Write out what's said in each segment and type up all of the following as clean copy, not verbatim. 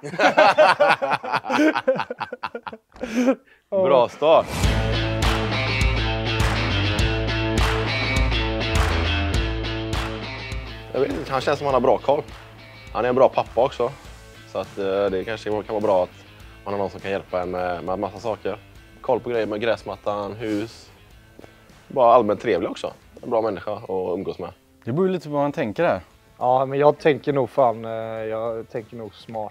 Bra start. Jag vet inte, han känns som han har bra koll. Han är en bra pappa också. Så att det kanske kan vara bra att man har någon som kan hjälpa en med massa saker. Koll på grejer med gräsmattan, hus. Bara allmänt trevlig också. En bra människa att umgås med. Det beror lite på vad man tänker där. Ja, men jag tänker nog jag tänker nog smart.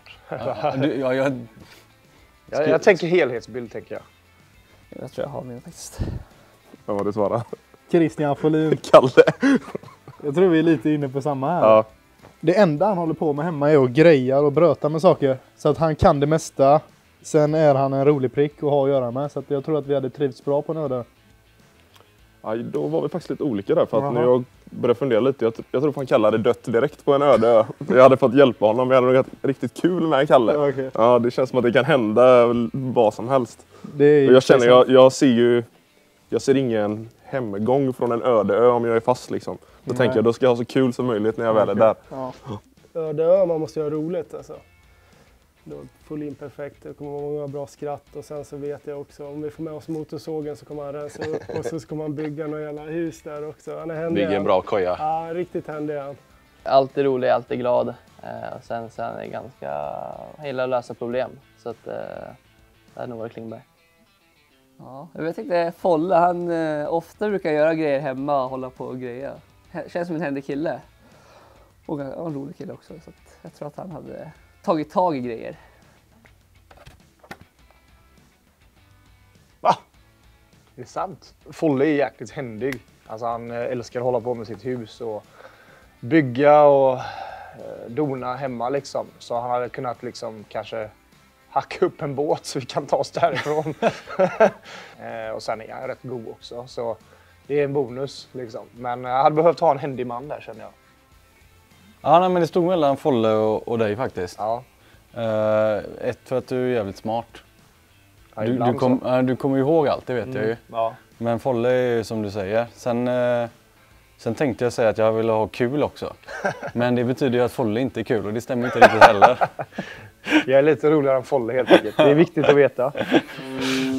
Jag tänker helhetsbild, tänker jag. Jag tror jag har min faktiskt. Vad var det svara? Christian Folin. Kalle. Jag tror vi är lite inne på samma här. Ja. Det enda han håller på med hemma är att greja och bröta med saker. Så att han kan det mesta. Sen är han en rolig prick att ha att göra med. Så att jag tror att vi hade trivts bra på Nöde. Ja, då var vi faktiskt lite olika där. För att när jag började fundera lite, jag tror han Kalle hade dött direkt på en öde ö. Jag hade fått hjälpa honom, jag hade nog riktigt kul med Kalle. Okay. Ja, det känns som att det kan hända vad som helst. Det är och jag känner, jag ser ingen hemgång från en öde ö om jag är fast liksom. Då tänker jag, då ska jag ha så kul som möjligt när jag väl är där. Ja. Öde ö, man måste göra roligt alltså. Då får in perfekt, det kommer vara många bra skratt och sen så vet jag också om vi får med oss motorsågen så kommer han rensa upp och så ska man bygga några jävla hus där också. Han är händig. Bygger en bra koja. Ja, riktigt händig han. Alltid rolig, alltid glad. Och sen är jag gillar att lösa problem. Så att det är nog Klingberg. Ja, jag tänkte Folle, han ofta brukar göra grejer hemma och hålla på och greja. Känns som en händig kille. Och en rolig kille också. Så att jag tror att han hade tagit tag i grejer. Va? Det är sant. Folle är jäkligt händig. Alltså han älskar att hålla på med sitt hus och bygga och dona hemma liksom. Så han hade kunnat liksom kanske hacka upp en båt så vi kan ta oss därifrån. Och sen är han rätt god också. Så det är en bonus liksom. Men jag hade behövt ha en händig man där, känner jag. Ja, nej, men det stod mellan Folle och dig faktiskt. Ja. Ett för att du är jävligt smart. Ja, du kommer ju ihåg allt, det vet jag ju. Ja. Men Folle är ju som du säger. Sen tänkte jag säga att jag ville ha kul också. Men det betyder ju att Folle inte är kul och det stämmer inte riktigt heller. Jag är lite roligare än Folle helt enkelt. Det är viktigt att veta.